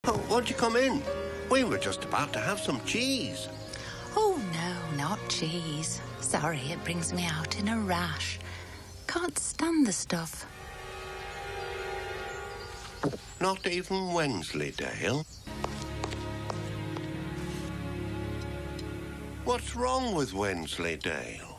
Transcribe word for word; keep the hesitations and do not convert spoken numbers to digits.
Oh, won't you come in? We were just about to have some cheese. Oh, no, not cheese. Sorry, it brings me out in a rash. Can't stand the stuff. Not even Wensleydale? What's wrong with Wensleydale?